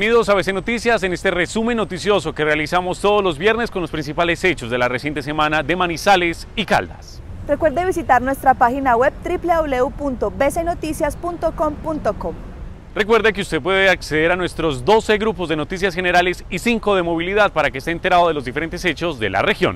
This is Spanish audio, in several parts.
Bienvenidos a ABC Noticias en este resumen noticioso que realizamos todos los viernes con los principales hechos de la reciente semana de Manizales y Caldas. Recuerde visitar nuestra página web www.bcnoticias.com.co. Recuerde que usted puede acceder a nuestros 12 grupos de noticias generales y 5 de movilidad para que esté enterado de los diferentes hechos de la región.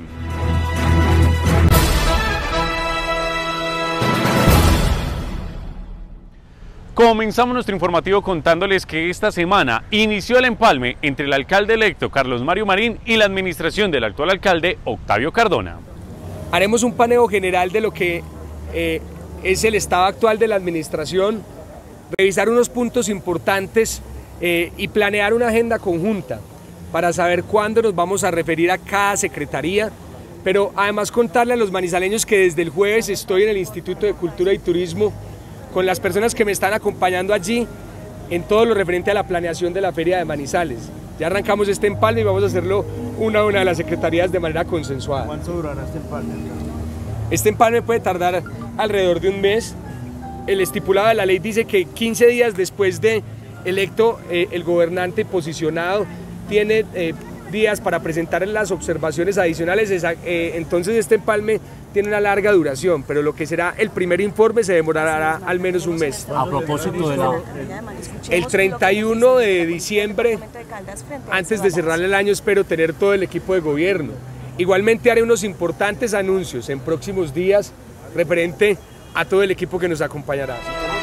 Comenzamos nuestro informativo contándoles que esta semana inició el empalme entre el alcalde electo Carlos Mario Marín y la administración del actual alcalde Octavio Cardona. Haremos un paneo general de lo que es el estado actual de la administración, revisar unos puntos importantes y planear una agenda conjunta para saber cuándo nos vamos a referir a cada secretaría, pero además contarle a los manizaleños que desde el jueves estoy en el Instituto de Cultura y Turismo con las personas que me están acompañando allí en todo lo referente a la planeación de la Feria de Manizales. Ya arrancamos este empalme y vamos a hacerlo una a una de las secretarías de manera consensuada. ¿Cuánto durará este empalme? Este empalme puede tardar alrededor de un mes. El estipulado de la ley dice que 15 días después de electo el gobernante posicionado tiene días para presentar las observaciones adicionales, entonces este empalme tiene una larga duración, pero lo que será el primer informe se demorará al menos un mes. A propósito de la... El 31 de diciembre, antes de cerrar el año, espero tener todo el equipo de gobierno. Igualmente haré unos importantes anuncios en próximos días referente a todo el equipo que nos acompañará.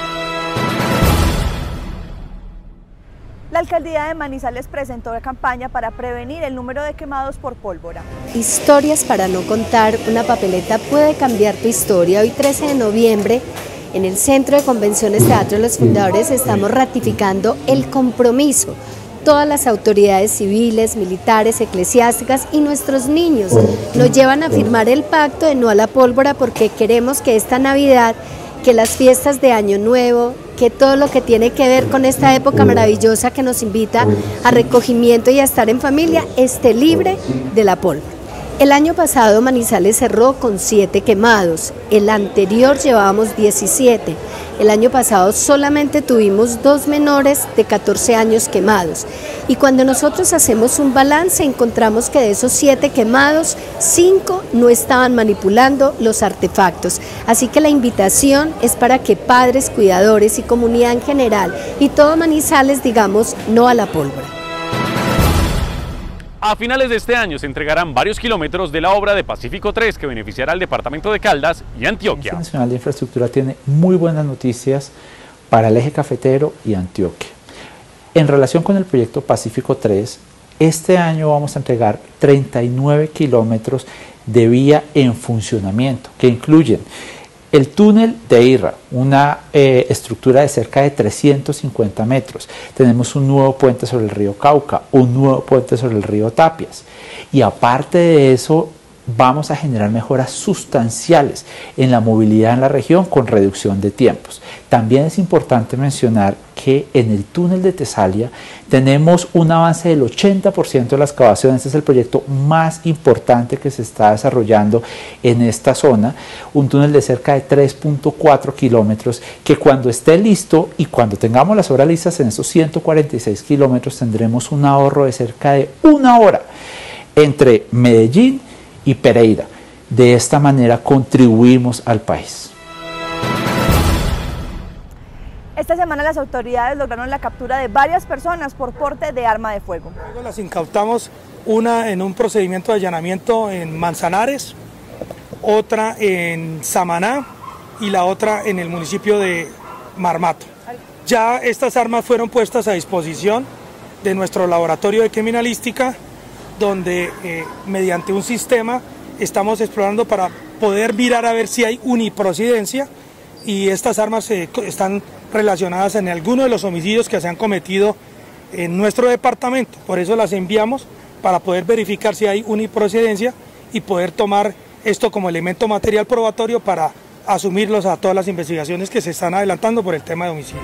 La alcaldía de Manizales presentó la campaña para prevenir el número de quemados por pólvora. Historias para no contar, una papeleta puede cambiar tu historia. Hoy 13 de noviembre, en el Centro de Convenciones Teatro de los Fundadores, estamos ratificando el compromiso. Todas las autoridades civiles, militares, eclesiásticas y nuestros niños nos llevan a firmar el pacto de no a la pólvora porque queremos que esta Navidad, que las fiestas de Año Nuevo, que todo lo que tiene que ver con esta época maravillosa que nos invita a recogimiento y a estar en familia, esté libre de la pólvora. El año pasado Manizales cerró con 7 quemados, el anterior llevábamos 17, el año pasado solamente tuvimos 2 menores de 14 años quemados y cuando nosotros hacemos un balance encontramos que de esos 7 quemados, 5 no estaban manipulando los artefactos, así que la invitación es para que padres, cuidadores y comunidad en general y todo Manizales digamos no a la pólvora. A finales de este año se entregarán varios kilómetros de la obra de Pacífico 3 que beneficiará al departamento de Caldas y Antioquia. La Agencia Nacional de Infraestructura tiene muy buenas noticias para el eje cafetero y Antioquia. En relación con el proyecto Pacífico 3, este año vamos a entregar 39 kilómetros de vía en funcionamiento, que incluyen el túnel de Irra, una estructura de cerca de 350 metros. Tenemos un nuevo puente sobre el río Cauca, un nuevo puente sobre el río Tapias. Y aparte de eso, vamos a generar mejoras sustanciales en la movilidad en la región con reducción de tiempos. También es importante mencionar que en el túnel de Tesalia tenemos un avance del 80% de la excavación. Este es el proyecto más importante que se está desarrollando en esta zona, un túnel de cerca de 3.4 kilómetros que cuando esté listo y cuando tengamos las obras listas en esos 146 kilómetros tendremos un ahorro de cerca de 1 hora entre Medellín y Pereira. De esta manera contribuimos al país. Esta semana las autoridades lograron la captura de varias personas por porte de arma de fuego. Las incautamos, una en un procedimiento de allanamiento en Manzanares, otra en Samaná y la otra en el municipio de Marmato. Ya estas armas fueron puestas a disposición de nuestro laboratorio de criminalística, donde mediante un sistema estamos explorando para poder mirar a ver si hay uniprocedencia y estas armas están relacionadas en alguno de los homicidios que se han cometido en nuestro departamento. Por eso las enviamos para poder verificar si hay uniprocedencia y poder tomar esto como elemento material probatorio para asumirlos a todas las investigaciones que se están adelantando por el tema de homicidio.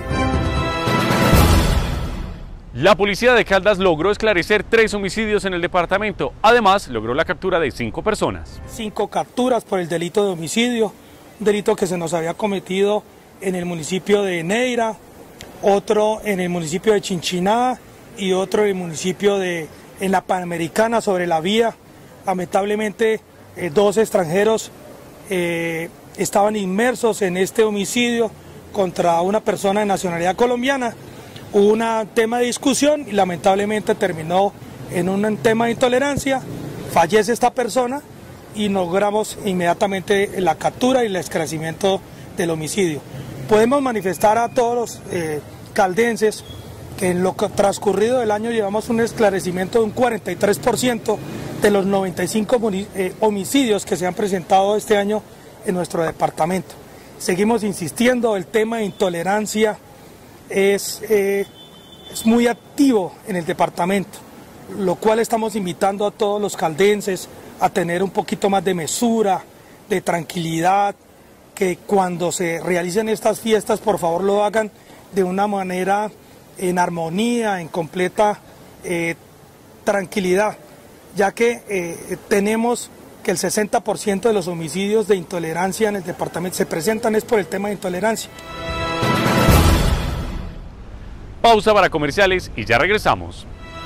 La policía de Caldas logró esclarecer 3 homicidios en el departamento. Además, logró la captura de 5 personas. 5 capturas por el delito de homicidio, un delito que se nos había cometido en el municipio de Neira, otro en el municipio de Chinchiná y otro en el municipio en la Panamericana, sobre la vía. Lamentablemente 2 extranjeros estaban inmersos en este homicidio contra una persona de nacionalidad colombiana. Hubo un tema de discusión y lamentablemente terminó en un tema de intolerancia. Fallece esta persona y logramos inmediatamente la captura y el esclarecimiento del homicidio. Podemos manifestar a todos los caldenses que en lo transcurrido del año llevamos un esclarecimiento de un 43% de los 95 homicidios que se han presentado este año en nuestro departamento. Seguimos insistiendo, el tema de intolerancia es muy activo en el departamento, lo cual estamos invitando a todos los caldenses a tener un poquito más de mesura, de tranquilidad, que cuando se realicen estas fiestas por favor lo hagan de una manera en armonía, en completa tranquilidad, ya que tenemos que el 60% de los homicidios de intolerancia en el departamento se presentan es por el tema de intolerancia. Pausa para comerciales y ya regresamos.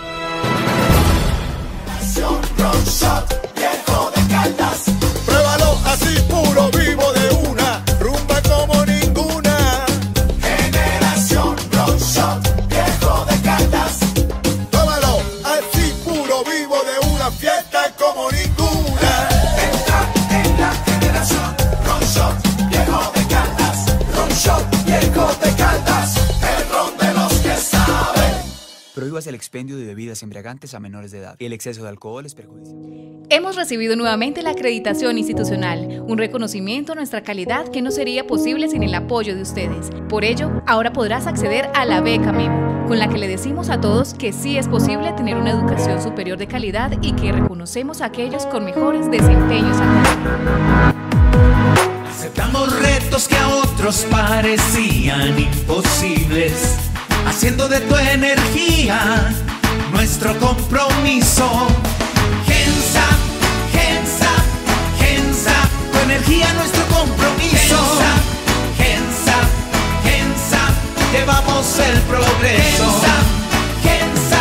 Pruébalo así puro, vivo de una, rumba como ninguna. Generación Rock Shot, viejo de Caldas. Pruébalo así puro, vivo de una, fiesta como ninguna. Entra en la generación Rock Shot, viejo de Caldas. Rock Shot, viejo de Caldas, el ron de los que saben. Prohíbas el expendio de bebidas embriagantes a menores de edad. El exceso de alcohol es perjudicial. Hemos recibido nuevamente la acreditación institucional, un reconocimiento a nuestra calidad que no sería posible sin el apoyo de ustedes. Por ello, ahora podrás acceder a la beca Memo, con la que le decimos a todos que sí es posible tener una educación superior de calidad y que reconocemos a aquellos con mejores desempeños académicos. Aceptamos retos que a otros parecían imposibles, haciendo de tu energía nuestro compromiso. Gensa, Gensa, Gensa, tu energía nuestro compromiso. Gensa, Gensa, Gensa, llevamos el progreso. Gensa,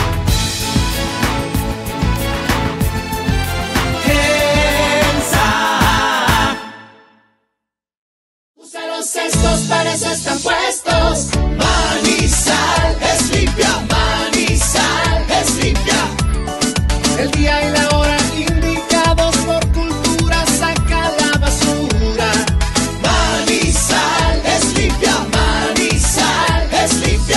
Gensa, Gensa. Usa los cestos, para eso están puestos. Manizal es limpia, Manizal es limpia. El día y la hora indicados por cultura, saca la basura. Manizal es limpia, Manizal es limpia.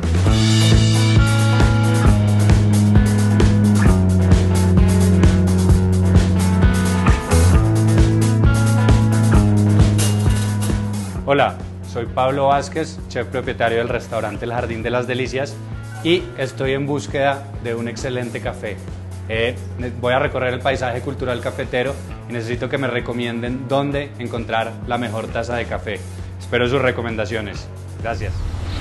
Hola, soy Pablo Vázquez, chef propietario del restaurante El Jardín de las Delicias y estoy en búsqueda de un excelente café. Voy a recorrer el paisaje cultural cafetero y necesito que me recomienden dónde encontrar la mejor taza de café. Espero sus recomendaciones. Gracias.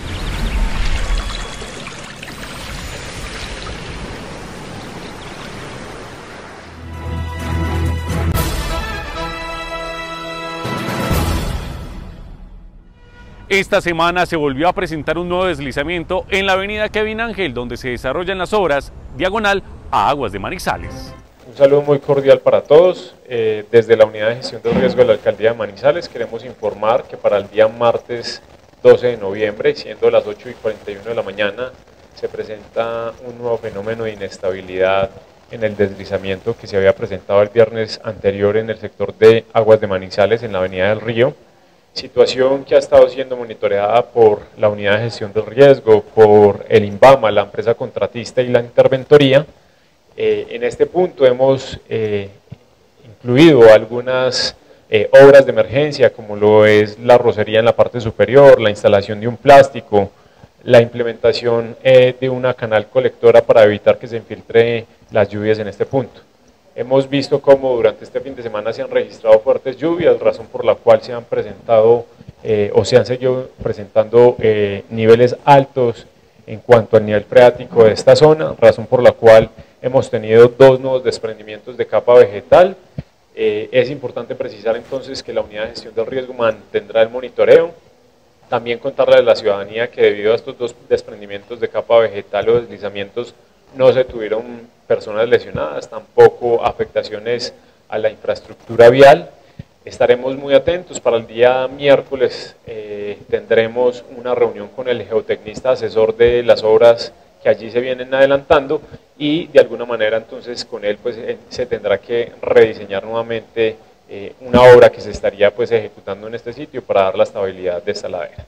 Esta semana se volvió a presentar un nuevo deslizamiento en la avenida Kevin Ángel, donde se desarrollan las obras diagonal a Aguas de Manizales. Un saludo muy cordial para todos. Desde la Unidad de Gestión de Riesgo de la Alcaldía de Manizales queremos informar que para el día martes 12 de noviembre, siendo las 8:41 de la mañana, se presenta un nuevo fenómeno de inestabilidad en el deslizamiento que se había presentado el viernes anterior en el sector de Aguas de Manizales, en la Avenida del Río. Situación que ha estado siendo monitoreada por la Unidad de Gestión del Riesgo, por el INVAMA, la empresa contratista y la interventoría. En este punto hemos incluido algunas obras de emergencia, como lo es la rocería en la parte superior, la instalación de un plástico, la implementación de una canal colectora para evitar que se infiltre las lluvias en este punto. Hemos visto cómo durante este fin de semana se han registrado fuertes lluvias, razón por la cual se han presentado o se han seguido presentando niveles altos en cuanto al nivel freático de esta zona, razón por la cual hemos tenido 2 nuevos desprendimientos de capa vegetal. Es importante precisar entonces que la Unidad de Gestión del Riesgo mantendrá el monitoreo También contarle a la ciudadanía que debido a estos dos desprendimientos de capa vegetal o deslizamientos no se tuvieron personas lesionadas, tampoco afectaciones a la infraestructura vial. Estaremos muy atentos. Para el día miércoles tendremos una reunión con el geotecnista asesor de las obras que allí se vienen adelantando y de alguna manera entonces con él pues se tendrá que rediseñar nuevamente una obra que se estaría pues ejecutando en este sitio para dar la estabilidad de esta ladera.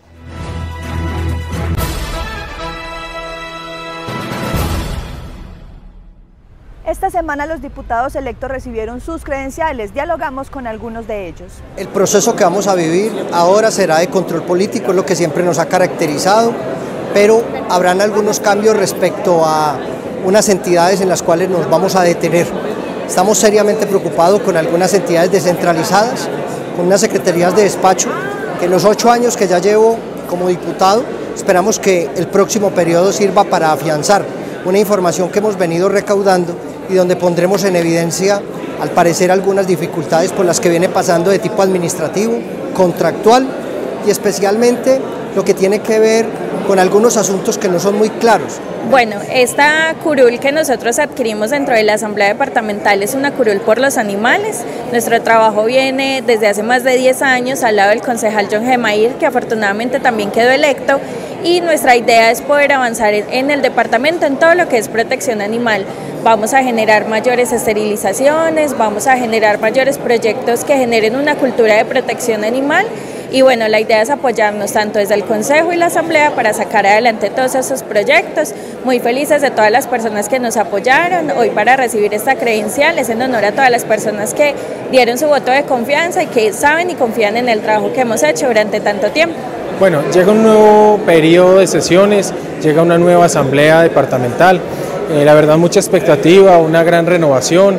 Esta semana los diputados electos recibieron sus credenciales, dialogamos con algunos de ellos. El proceso que vamos a vivir ahora será de control político, es lo que siempre nos ha caracterizado, pero habrán algunos cambios respecto a unas entidades en las cuales nos vamos a detener. Estamos seriamente preocupados con algunas entidades descentralizadas, con unas secretarías de despacho, que en los 8 años que ya llevo como diputado, esperamos que el próximo periodo sirva para afianzar una información que hemos venido recaudando y donde pondremos en evidencia, al parecer, algunas dificultades por las que viene pasando de tipo administrativo, contractual y especialmente lo que tiene que ver con algunos asuntos que no son muy claros. Bueno, esta curul que nosotros adquirimos dentro de la Asamblea Departamental es una curul por los animales. Nuestro trabajo viene desde hace más de 10 años al lado del concejal John Gemair, que afortunadamente también quedó electo, y nuestra idea es poder avanzar en el departamento en todo lo que es protección animal. Vamos a generar mayores esterilizaciones, vamos a generar mayores proyectos que generen una cultura de protección animal. Y bueno, la idea es apoyarnos tanto desde el Consejo y la Asamblea para sacar adelante todos esos proyectos. Muy felices de todas las personas que nos apoyaron hoy para recibir esta credencial. Es en honor a todas las personas que dieron su voto de confianza y que saben y confían en el trabajo que hemos hecho durante tanto tiempo. Bueno, llega un nuevo periodo de sesiones, llega una nueva Asamblea Departamental. La verdad, mucha expectativa, una gran renovación.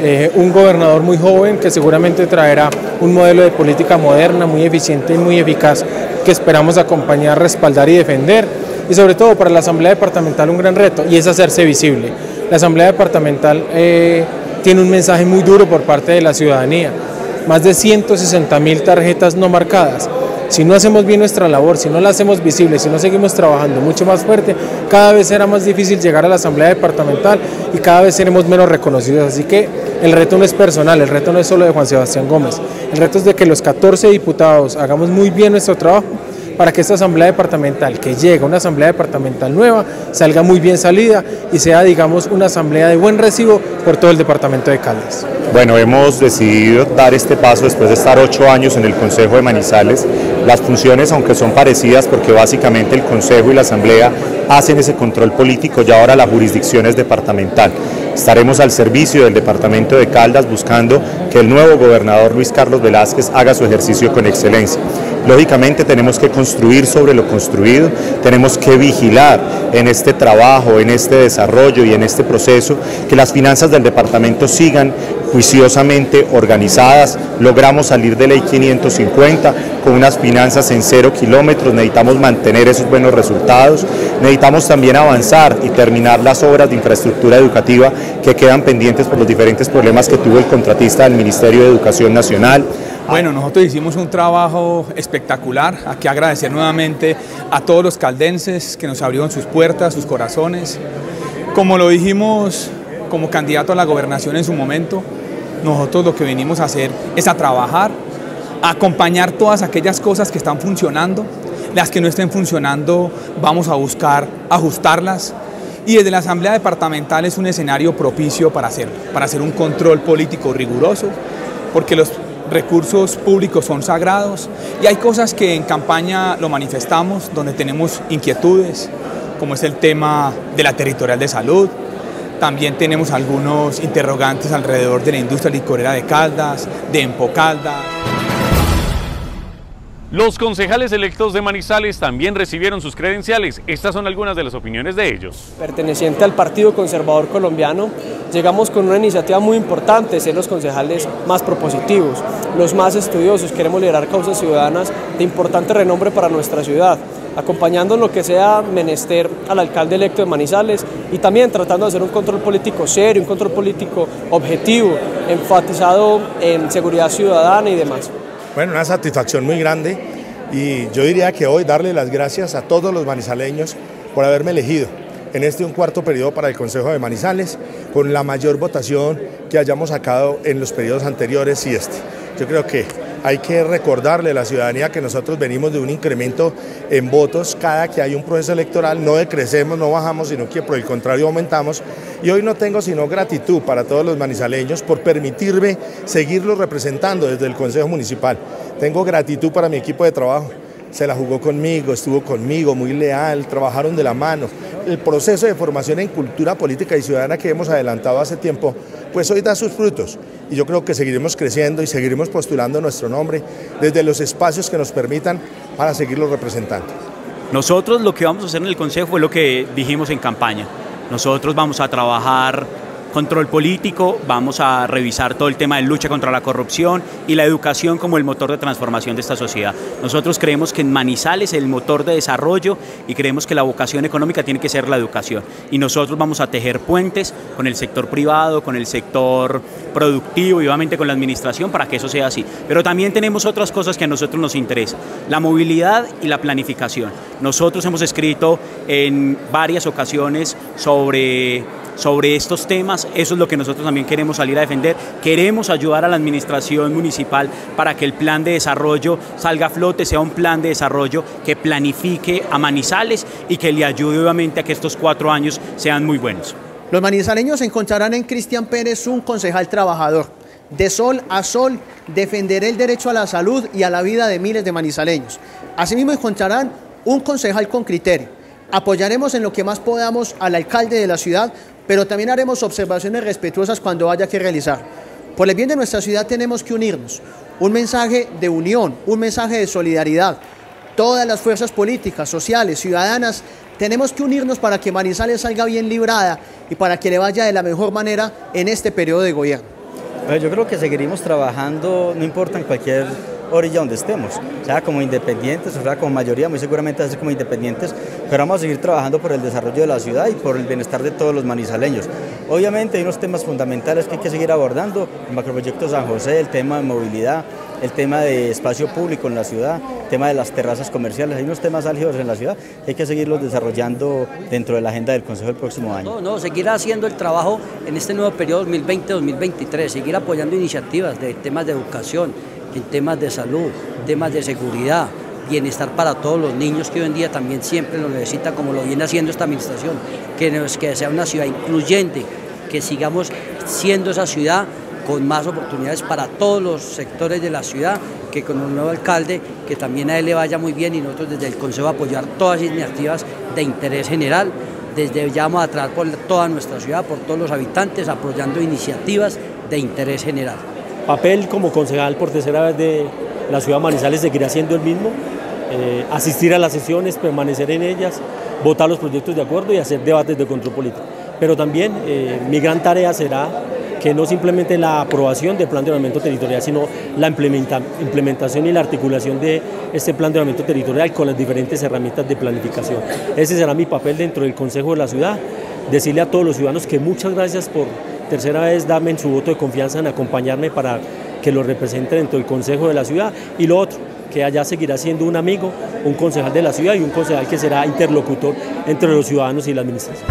Un gobernador muy joven que seguramente traerá un modelo de política moderna, muy eficiente y muy eficaz, que esperamos acompañar, respaldar y defender. Y sobre todo para la Asamblea Departamental un gran reto, y es hacerse visible. La Asamblea Departamental tiene un mensaje muy duro por parte de la ciudadanía. Más de 160.000 tarjetas no marcadas. Si no hacemos bien nuestra labor, si no la hacemos visible, si no seguimos trabajando mucho más fuerte, cada vez será más difícil llegar a la Asamblea Departamental y cada vez seremos menos reconocidos. Así que el reto no es personal, el reto no es solo de Juan Sebastián Gómez, el reto es de que los 14 diputados hagamos muy bien nuestro trabajo para que esta Asamblea Departamental, que llega, una Asamblea Departamental nueva, salga muy bien salida y sea, digamos, una asamblea de buen recibo por todo el departamento de Caldas. Bueno, hemos decidido dar este paso después de estar 8 años en el Consejo de Manizales. Las funciones, aunque son parecidas, porque básicamente el Consejo y la Asamblea hacen ese control político, ya ahora la jurisdicción es departamental. Estaremos al servicio del departamento de Caldas buscando que el nuevo gobernador Luis Carlos Velázquez haga su ejercicio con excelencia. Lógicamente tenemos que construir sobre lo construido, tenemos que vigilar en este trabajo, en este desarrollo y en este proceso que las finanzas del departamento sigan juiciosamente organizadas. Logramos salir de ley 550 con unas finanzas en 0 kilómetros, necesitamos mantener esos buenos resultados, necesitamos también avanzar y terminar las obras de infraestructura educativa que quedan pendientes por los diferentes problemas que tuvo el contratista del Ministerio de Educación Nacional. Bueno, nosotros hicimos un trabajo espectacular. Aquí agradecer nuevamente a todos los caldenses que nos abrieron sus puertas, sus corazones. Como lo dijimos como candidato a la gobernación en su momento, nosotros lo que venimos a hacer es a trabajar, a acompañar todas aquellas cosas que están funcionando. Las que no estén funcionando vamos a buscar ajustarlas. Y desde la Asamblea Departamental es un escenario propicio para hacer un control político riguroso, porque los recursos públicos son sagrados y hay cosas que en campaña lo manifestamos, donde tenemos inquietudes, como es el tema de la territorial de salud. También tenemos algunos interrogantes alrededor de la industria licorera de Caldas, de Empocaldas. Los concejales electos de Manizales también recibieron sus credenciales. Estas son algunas de las opiniones de ellos. Perteneciente al Partido Conservador Colombiano, llegamos con una iniciativa muy importante, ser los concejales más propositivos, los más estudiosos. Queremos liderar causas ciudadanas de importante renombre para nuestra ciudad, acompañando en lo que sea menester al alcalde electo de Manizales y también tratando de hacer un control político serio, un control político objetivo, enfatizado en seguridad ciudadana y demás. Bueno, una satisfacción muy grande Y yo diría que hoy darle las gracias a todos los manizaleños por haberme elegido en este un cuarto periodo para el Consejo de Manizales, con la mayor votación que hayamos sacado en los periodos anteriores y este. Yo creo que hay que recordarle a la ciudadanía que nosotros venimos de un incremento en votos cada que hay un proceso electoral, no decrecemos, no bajamos, sino que por el contrario aumentamos. Y hoy no tengo sino gratitud para todos los manizaleños por permitirme seguirlos representando desde el Consejo Municipal. Tengo gratitud para mi equipo de trabajo. Se la jugó conmigo, estuvo conmigo, muy leal, trabajaron de la mano. El proceso de formación en cultura política y ciudadana que hemos adelantado hace tiempo, pues hoy da sus frutos. Y yo creo que seguiremos creciendo y seguiremos postulando nuestro nombre desde los espacios que nos permitan para seguirlo representando. Nosotros lo que vamos a hacer en el Consejo es lo que dijimos en campaña. Nosotros vamos a trabajar control político, vamos a revisar todo el tema de lucha contra la corrupción y la educación como el motor de transformación de esta sociedad. Nosotros creemos que en Manizales el motor de desarrollo y creemos que la vocación económica tiene que ser la educación. Y nosotros vamos a tejer puentes con el sector privado, con el sector productivo y obviamente con la administración para que eso sea así. Pero también tenemos otras cosas que a nosotros nos interesan, la movilidad y la planificación. Nosotros hemos escrito en varias ocasiones sobre estos temas, eso es lo que nosotros también queremos salir a defender. Queremos ayudar a la administración municipal para que el plan de desarrollo salga a flote, sea un plan de desarrollo que planifique a Manizales y que le ayude obviamente a que estos 4 años sean muy buenos. Los manizaleños encontrarán en Cristian Pérez un concejal trabajador. De sol a sol defenderá el derecho a la salud y a la vida de miles de manizaleños. Asimismo encontrarán un concejal con criterio. Apoyaremos en lo que más podamos al alcalde de la ciudad, pero también haremos observaciones respetuosas cuando haya que realizar. Por el bien de nuestra ciudad tenemos que unirnos. Un mensaje de unión, un mensaje de solidaridad. Todas las fuerzas políticas, sociales, ciudadanas, tenemos que unirnos para que Manizales salga bien librada y para que le vaya de la mejor manera en este periodo de gobierno. Yo creo que seguiremos trabajando, no importa en cualquier orilla donde estemos, sea como independientes, o sea como mayoría, muy seguramente así como independientes, pero vamos a seguir trabajando por el desarrollo de la ciudad y por el bienestar de todos los manizaleños. Obviamente hay unos temas fundamentales que hay que seguir abordando, el macroproyecto San José, el tema de movilidad, el tema de espacio público en la ciudad, el tema de las terrazas comerciales, hay unos temas álgidos en la ciudad que hay que seguirlos desarrollando dentro de la agenda del Consejo del próximo año. No, seguir haciendo el trabajo en este nuevo periodo 2020-2023, seguir apoyando iniciativas de temas de educación, en temas de salud, temas de seguridad, bienestar para todos los niños que hoy en día también siempre lo necesitan, como lo viene haciendo esta administración, que sea una ciudad incluyente, que sigamos siendo esa ciudad con más oportunidades para todos los sectores de la ciudad, que con un nuevo alcalde, que también a él le vaya muy bien y nosotros desde el Consejo apoyar todas las iniciativas de interés general. Desde ya vamos a trabajar por toda nuestra ciudad, por todos los habitantes, apoyando iniciativas de interés general. Papel como concejal por tercera vez de la ciudad de Manizales seguirá siendo el mismo, asistir a las sesiones, permanecer en ellas, votar los proyectos de acuerdo y hacer debates de control político. Pero también mi gran tarea será que no simplemente la aprobación del plan de ordenamiento territorial, sino la implementación y la articulación de este plan de ordenamiento territorial con las diferentes herramientas de planificación. Ese será mi papel dentro del Consejo de la Ciudad, decirle a todos los ciudadanos que muchas gracias por tercera vez darme su voto de confianza en acompañarme para que lo represente dentro del Consejo de la Ciudad, y lo otro, que allá seguirá siendo un amigo, un concejal de la ciudad y un concejal que será interlocutor entre los ciudadanos y la administración.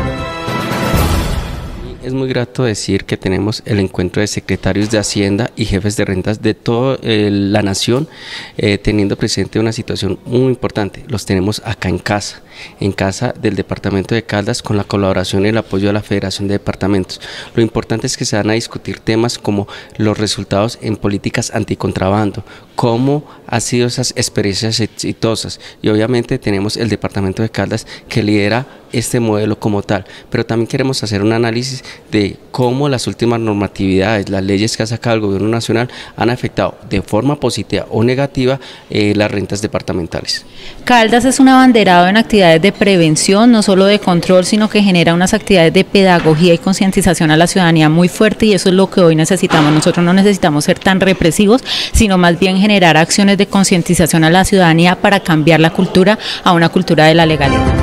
Es muy grato decir que tenemos el encuentro de secretarios de Hacienda y jefes de rentas de toda la nación, teniendo presente una situación muy importante. Los tenemos acá en casa del departamento de Caldas, con la colaboración y el apoyo de la Federación de Departamentos. Lo importante es que se van a discutir temas como los resultados en políticas anticontrabando, cómo han sido esas experiencias exitosas, y obviamente tenemos el departamento de Caldas que lidera este modelo como tal, pero también queremos hacer un análisis de cómo las últimas normatividades, las leyes que ha sacado el gobierno nacional han afectado de forma positiva o negativa las rentas departamentales. Caldas es un abanderado en actividades de prevención, no solo de control, sino que genera unas actividades de pedagogía y concientización a la ciudadanía muy fuerte, y eso es lo que hoy necesitamos. Nosotros no necesitamos ser tan represivos, sino más bien generar acciones de concientización a la ciudadanía para cambiar la cultura a una cultura de la legalidad.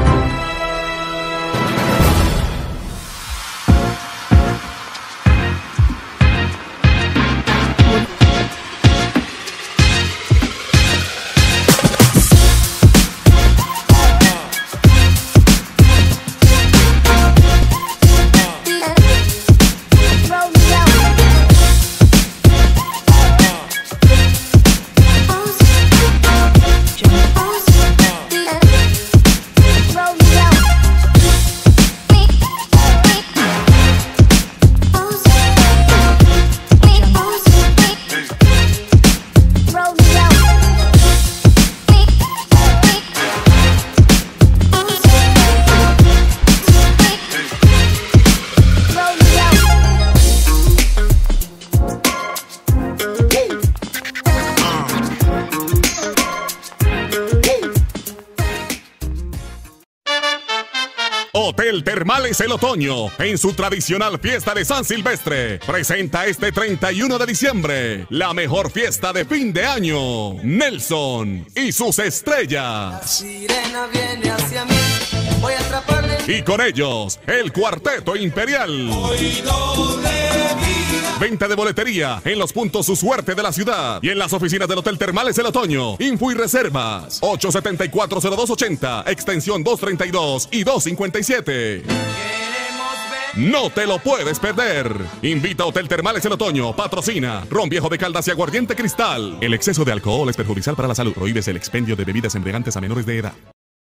Hotel Termales El Otoño, en su tradicional fiesta de San Silvestre, presenta este 31 de diciembre la mejor fiesta de fin de año. Nelson y sus estrellas. La sirena viene hacia mí, voy a atraparle. Y con ellos, el Cuarteto Imperial. Venta de boletería en los puntos Su Suerte de la ciudad y en las oficinas del Hotel Termales El Otoño. Info y reservas 874-0280, extensión 232 y 257. No te lo puedes perder. Invita a Hotel Termales El Otoño. Patrocina Ron Viejo de Caldas y Aguardiente Cristal. El exceso de alcohol es perjudicial para la salud. Prohíbes el expendio de bebidas embriagantes a menores de edad.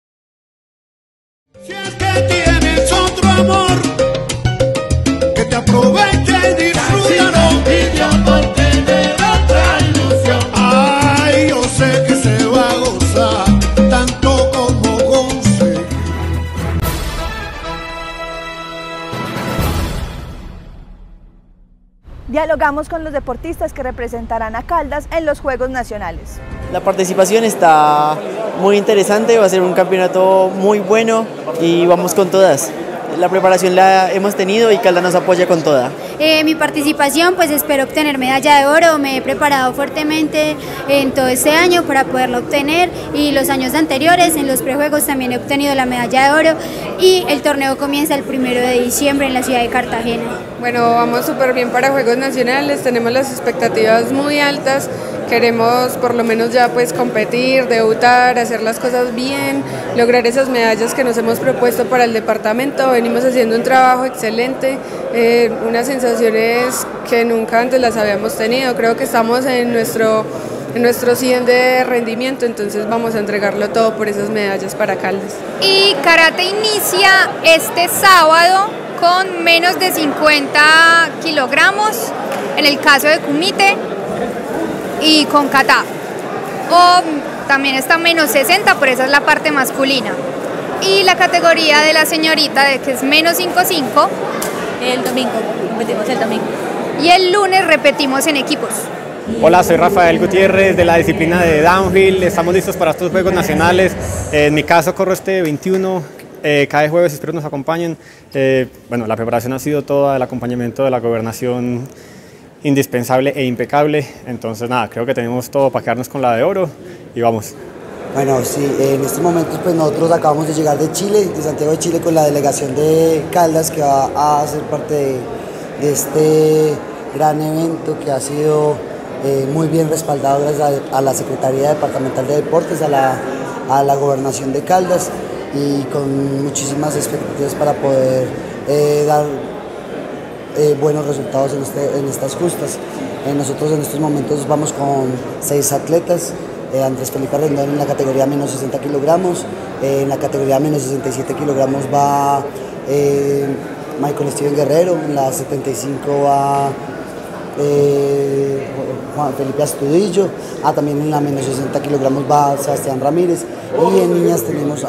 Si es que tienes otro amor, que te aproveche y disfrútalo. Y por tener otra ilusión. Ay, yo sé que se va a gozar tanto como goce. Dialogamos con los deportistas que representarán a Caldas en los Juegos Nacionales. La participación está muy interesante, va a ser un campeonato muy bueno y vamos con todas. La preparación la hemos tenido y Caldas nos apoya con toda. Mi participación, pues espero obtener medalla de oro. Me he preparado fuertemente en todo este año para poderlo obtener, y los años anteriores en los prejuegos también he obtenido la medalla de oro, y el torneo comienza el 1 de diciembre en la ciudad de Cartagena. Bueno, vamos súper bien para Juegos Nacionales, tenemos las expectativas muy altas. Queremos por lo menos ya pues competir, debutar, hacer las cosas bien, lograr esas medallas que nos hemos propuesto para el departamento. Venimos haciendo un trabajo excelente, unas sensaciones que nunca antes las habíamos tenido. Creo que estamos en nuestro 100 de rendimiento, entonces vamos a entregarlo todo por esas medallas para Caldas. Y karate inicia este sábado con menos de 50 kilogramos, en el caso de kumite, y con kata, o también está menos 60, pero esa es la parte masculina. Y la categoría de la señorita, que es menos 5'5", el domingo, repetimos el domingo. Y el lunes repetimos en equipos. Hola, soy Rafael Gutiérrez de la disciplina de Downhill. Estamos listos para estos Juegos Nacionales. En mi caso corro este 21, cada jueves espero nos acompañen. Bueno, la preparación ha sido toda, el acompañamiento de la gobernación indispensable e impecable, entonces nada, creo que tenemos todo para quedarnos con la de oro y vamos. Bueno, sí, en estos momentos pues nosotros acabamos de llegar de Chile, de Santiago de Chile, con la delegación de Caldas, que va a ser parte de este gran evento que ha sido muy bien respaldado gracias a la Secretaría Departamental de Deportes, a la Gobernación de Caldas, y con muchísimas expectativas para poder dar buenos resultados en estas justas. Nosotros en estos momentos vamos con 6 atletas. Andrés Felipe Rendón en la categoría menos 60 kilogramos, en la categoría menos 67 kilogramos va Michael Steven Guerrero, en la 75 va Juan Felipe Astudillo, también en la menos 60 kilogramos va Sebastián Ramírez, y en niñas tenemos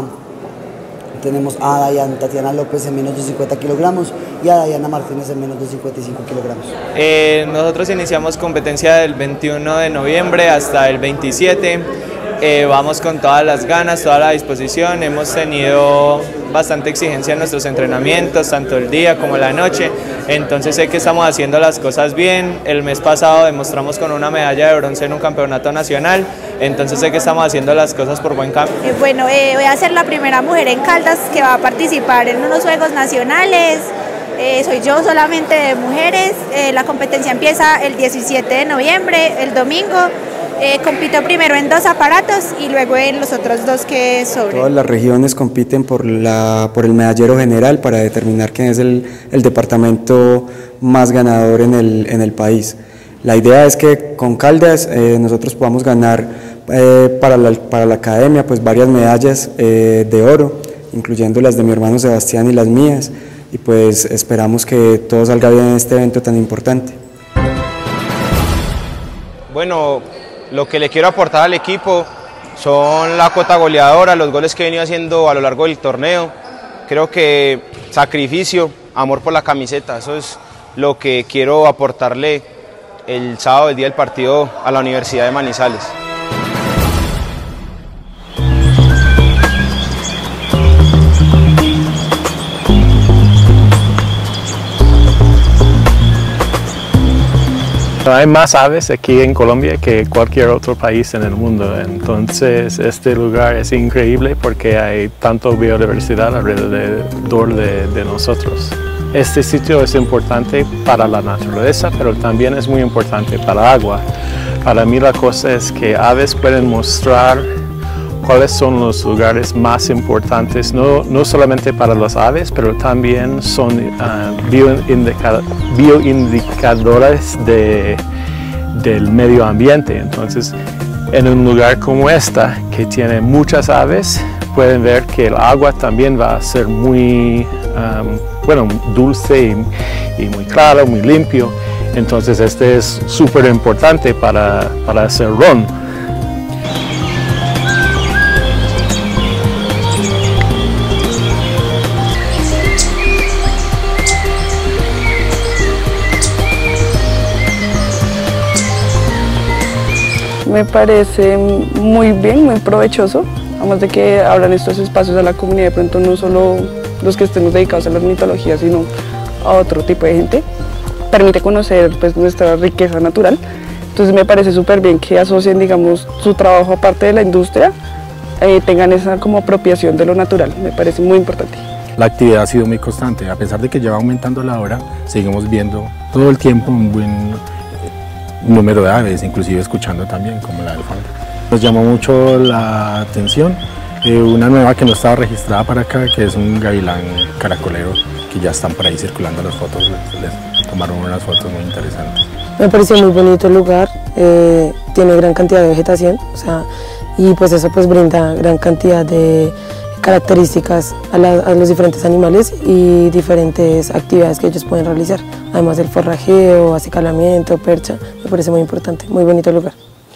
a Tatiana López en menos de 50 kilogramos y a Diana Martínez en menos de 55 kilogramos. Nosotros iniciamos competencia del 21 de noviembre hasta el 27. Vamos con todas las ganas, toda la disposición. Hemos tenido bastante exigencia en nuestros entrenamientos, tanto el día como la noche. Entonces sé que estamos haciendo las cosas bien. El mes pasado demostramos con una medalla de bronce en un campeonato nacional. Entonces sé que estamos haciendo las cosas por buen camino. Bueno, voy a ser la primera mujer en Caldas que va a participar en unos Juegos Nacionales. Soy yo solamente de mujeres. La competencia empieza el 17 de noviembre, el domingo. Compito primero en 2 aparatos y luego en los otros 2 que sobren. Todas las regiones compiten por el medallero general para determinar quién es el departamento más ganador en el país. La idea es que con Caldas nosotros podamos ganar para la academia pues varias medallas de oro, incluyendo las de mi hermano Sebastián y las mías, y pues esperamos que todo salga bien en este evento tan importante. Bueno, lo que le quiero aportar al equipo son la cuota goleadora, los goles que he venido haciendo a lo largo del torneo. Creo que sacrificio, amor por la camiseta, eso es lo que quiero aportarle el sábado, el día del partido, a la Universidad de Manizales. Hay más aves aquí en Colombia que cualquier otro país en el mundo, entonces este lugar es increíble porque hay tanta biodiversidad alrededor de nosotros. Este sitio es importante para la naturaleza, pero también es muy importante para el agua. Para mí la cosa es que aves pueden mostrar cuáles son los lugares más importantes, no solamente para las aves, pero también son bioindicadores del medio ambiente. Entonces, en un lugar como esta, que tiene muchas aves, pueden ver que el agua también va a ser muy dulce y muy claro, muy limpio. Entonces este es súper importante para hacer ron. Me parece muy bien, muy provechoso, además de que abran estos espacios a la comunidad, de pronto no solo los que estemos dedicados a la ornitología, sino a otro tipo de gente. Permite conocer pues, nuestra riqueza natural, entonces me parece súper bien que asocien, digamos, su trabajo aparte de la industria, tengan esa como apropiación de lo natural, me parece muy importante. La actividad ha sido muy constante, a pesar de que lleva aumentando la hora, seguimos viendo todo el tiempo un buen número de aves, inclusive escuchando también, como la del fondo. Nos llamó mucho la atención una nueva que no estaba registrada para acá, que es un gavilán caracolero, que ya están por ahí circulando las fotos, les tomaron unas fotos muy interesantes. Me pareció muy bonito el lugar, tiene gran cantidad de vegetación, y pues eso pues brinda gran cantidad de características a los diferentes animales y diferentes actividades que ellos pueden realizar, además del forrajeo, acicalamiento, percha, me parece muy importante, muy bonito el lugar.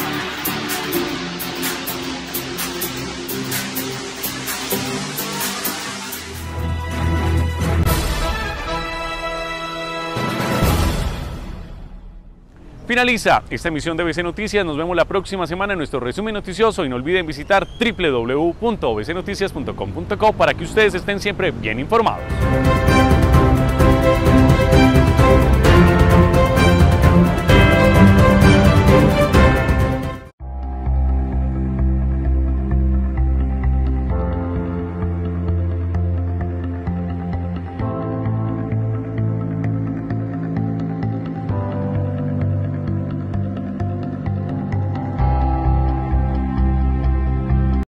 Finaliza esta emisión de ABC Noticias. Nos vemos la próxima semana en nuestro resumen noticioso y no olviden visitar www.obcnoticias.com.co para que ustedes estén siempre bien informados.